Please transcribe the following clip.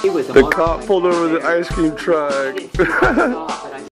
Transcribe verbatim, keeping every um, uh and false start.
It was a The cop pulled over the ice cream truck.